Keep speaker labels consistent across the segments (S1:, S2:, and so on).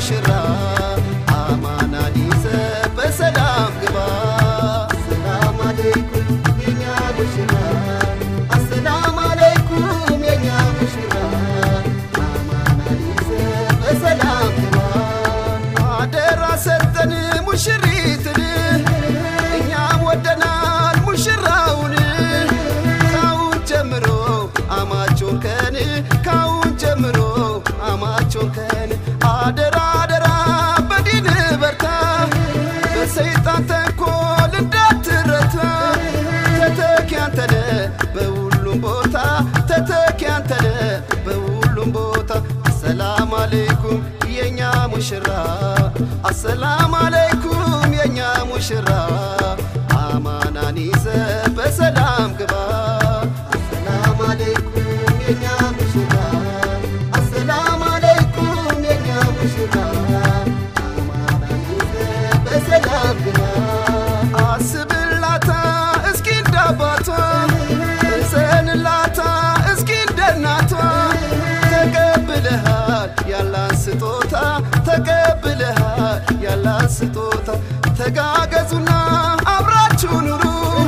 S1: ሙሽራ አማናን ይዘህ በሰላም ግባ ሰላም አለይኩም የኛ ሙሽራ አሰላም አለይኩም የኛ ሙሽራ አማናን ይዘህ በሰላም ግባ አደራ ሰጠን ሙሽሪትን እኛም ወደናል ሙሽራውን ካሁን ጀምሮ አማቾከን ካሁን ጀምሮ አማቾከን አደራ አደራ በዲን በርታ በሰይጣን ተንኮል እንዳትረታ ተተኪ አንተነ በሁሉም ቦታ ተተኪ አንተነ በሁሉም ቦታ ሰላም አለይኩም የኛ ሙሽራ አሰላም አለይኩም የኛ ሙሽራ አማናን ይዘህ በሰላም ግባ ሰላም አለይኩም የኛ ሙሽራ አሰላም አለይኩም የኛ ሙሽራ አማናን ይዘህ በሰላም ግባ አስብላታ እስኪ እንዳባቷ እዘንላታ እስኪ እንደናቷ ተቀብለሃል ያላን ስጦታ ተቀብለሃል ያላን ስጦታ ተጋገዙና አብራችሁ ኑሩ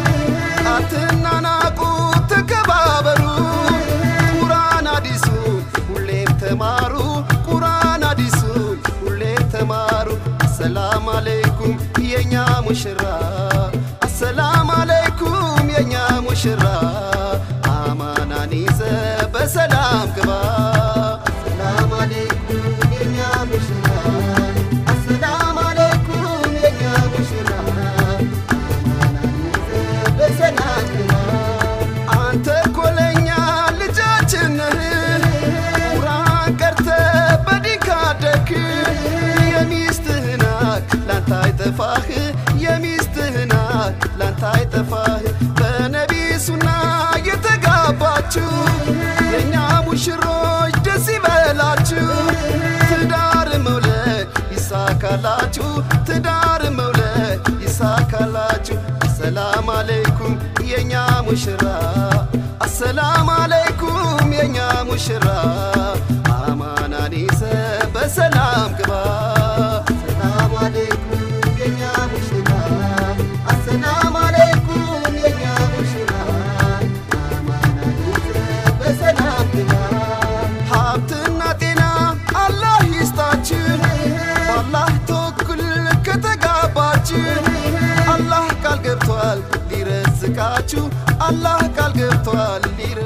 S1: አትናናቁ ተከባበሩ ቁርአን ሐዲሱን ሁሌም ተማሩ ቁርአን ሐዲሱን ሁሌም ተማሩ ሰላም አለይኩም የኛ ሙሽራ አሰላም አለይኩም የኛ ሙሽራ አማናን ይዘህ በሰላም ግባ ሰላም አለይኩም የኛ ሙሽራ አሰላም አለይኩም የኛ ሙሽራ አማናን ይዘህ በሰላም ግባ አንተ ኮለኛ ልጃችን ነህ ቁርአን ቀርተህ በዲን ካደግክ የሚስትህን ሐቅ ላንተ አይጠፋህ የሚስትህን ሐቅ ላንተ አይጠፋህ በነቢይ ሱና የተጋባችሁ የኛ ሙሽሮች ደስ ይበላችሁ ትዳር መውለድ ይሳካላችሁ ትዳር መውለድ ይሳካላችሁ ሰላም አለይኩም የኛ ሙሽራ አሰላም አለይኩም የኛ ሙሽራ አማናን ይዘህ በሰላም ግባ ሰላም አለይኩም የኛ ሙሽራ አሰላም አለይኩም የኛ ሙሽራ አማናን ይዘህ በሰላም ግባ ሀብትና ጤና አላህ ይስጣችሁ በአላህ ተወኩል ከተጋባችሁ አላህ ቃል ገብቷል ሊረዝቃችሁ አላህ ቃል ገብቷል